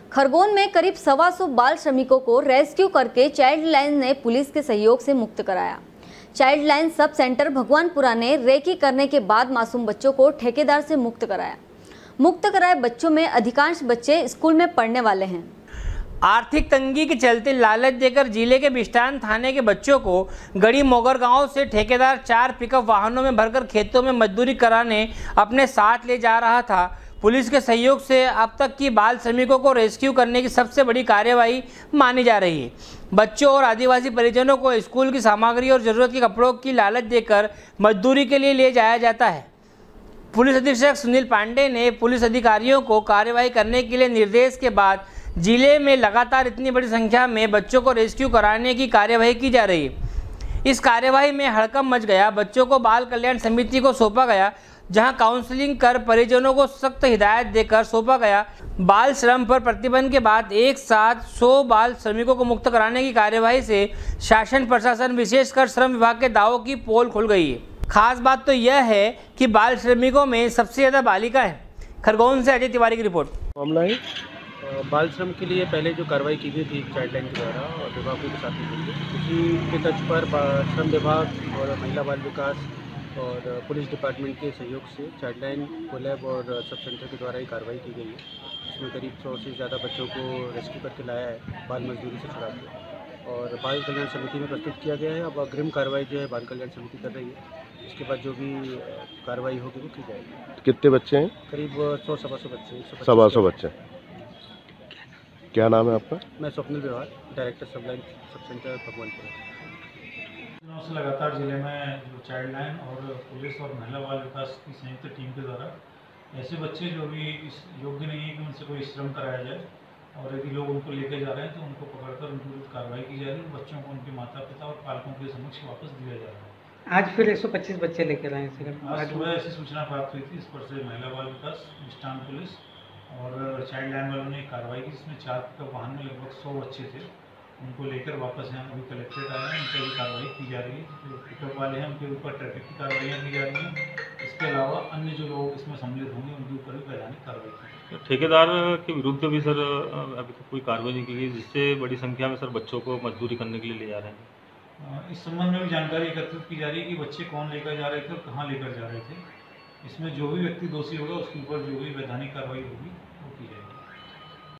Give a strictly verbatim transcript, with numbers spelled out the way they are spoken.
खरगोन में करीब सवा सौ बाल श्रमिकों को रेस्क्यू करके चाइल्ड लाइन ने पुलिस के सहयोग से मुक्त कराया। Child line sub centre Bhagwanpura ने रेकी करने के बाद मासूम बच्चों को ठेकेदार से मुक्त कराया। मुक्त कराए बच्चों में अधिकांश बच्चे स्कूल में पढ़ने वाले हैं। आर्थिक तंगी के चलते लालच देकर जिले के बिष्टान थाने के बच्चों को गड़ी मोगर गांव से ठेकेदार चार पिकअप वाहनों में भरकर खेतों में मजदूरी कराने अपने साथ ले जा रहा था। पुलिस के सहयोग से अब तक की बाल श्रमिकों को रेस्क्यू करने की सबसे बड़ी कार्यवाही मानी जा रही है। बच्चों और आदिवासी परिजनों को स्कूल की सामग्री और जरूरत के कपड़ों की लालच देकर मजदूरी के लिए ले जाया जाता है। पुलिस अधीक्षक सुनील पांडे ने पुलिस अधिकारियों को कार्यवाही करने के लिए निर्देश के बाद जिले में लगातार इतनी बड़ी संख्या में बच्चों को रेस्क्यू कराने की कार्यवाही की जा रही है। इस कार्यवाही में हड़कंप मच गया। बच्चों को बाल कल्याण समिति को सौंपा गया, जहां काउंसलिंग कर परिजनों को सख्त हिदायत देकर सौंपा गया। बाल श्रम पर प्रतिबंध के बाद एक साथ सौ बाल श्रमिकों को मुक्त कराने की कार्यवाही से शासन प्रशासन विशेषकर श्रम विभाग के दावों की पोल खुल गई है। खास बात तो यह है कि बाल श्रमिकों में सबसे ज़्यादा बालिका है। खरगोन से अजय तिवारी की रिपोर्ट। मामला है बाल श्रम के लिए पहले जो कार्रवाई की गई थी चाइल्ड लाइन के द्वारा और विभागों के साथ में उसी के तर्ज पर श्रम विभाग और महिला बाल विकास और पुलिस डिपार्टमेंट के सहयोग से चाइल्ड लाइन कोलैब और सब सेंटर के द्वारा ही कार्रवाई की गई है। इसमें करीब सौ से ज़्यादा बच्चों को रेस्क्यू करके लाया है बाल मजदूरी से छुड़ा के और बाल कल्याण समिति में प्रस्तुत किया गया है। अब अग्रिम कार्रवाई जो है बाल कल्याण समिति कर रही है। इसके बाद जो भी कार्रवाई होगी वो की जाएगी। कितने बच्चे हैं? करीब सौ सवा सौ बच्चे सवा सौ बच्चे। क्या नाम है आपका? मैं स्वप्निल व्यवहार, डायरेक्टर सब लाइन सब सेंटर भगवानपुर। दिनों से लगातार जिले में जो चाइल्ड लाइन और पुलिस और महिला बाल विकास की संयुक्त टीम के द्वारा ऐसे बच्चे जो भी इस योग्य नहीं है कि उनसे कोई श्रम कराया जाए और यदि लोग उनको लेकर जा रहे हैं तो उनको पकड़कर उनके विरुद्ध कार्रवाई की जा रही है। बच्चों को उनके माता पिता और पालकों के समक्ष वापस दिया जा रहा है। आज फिर एक सौ पच्चीस बच्चे लेकर आए हैं। आज सुबह ऐसी सूचना प्राप्त हुई थी। इस पर से महिला बाल विकास, बिष्टान पुलिस और चाइल्ड लाइन वालों ने कार्रवाई की, जिसमें चार पिकअप वाहन में लगभग सौ बच्चे थे। उनको लेकर वापस यहाँ अभी कलेक्ट्रेट आए हैं। उनकी भी कार्रवाई की जा रही है। जो पिकअप वाले हैं उनके ऊपर ट्रैफिक की कार्रवाइयाँ की जा रही हैं। इसके अलावा अन्य जो लोग इसमें सम्मिलित होंगे उनके ऊपर भी वैधानिक कार्रवाई की। ठेकेदार के विरुद्ध भी सर अभी तक कोई कार्रवाई नहीं की गई, जिससे बड़ी संख्या में सर बच्चों को मजदूरी करने के लिए ले जा रहे हैं। इस संबंध में भी जानकारी एकत्रित की जा रही है कि बच्चे कौन लेकर जा रहे थे और कहाँ लेकर जा रहे थे। इसमें जो भी व्यक्ति दोषी होगा उसके ऊपर जो भी वैधानिक कार्रवाई होगी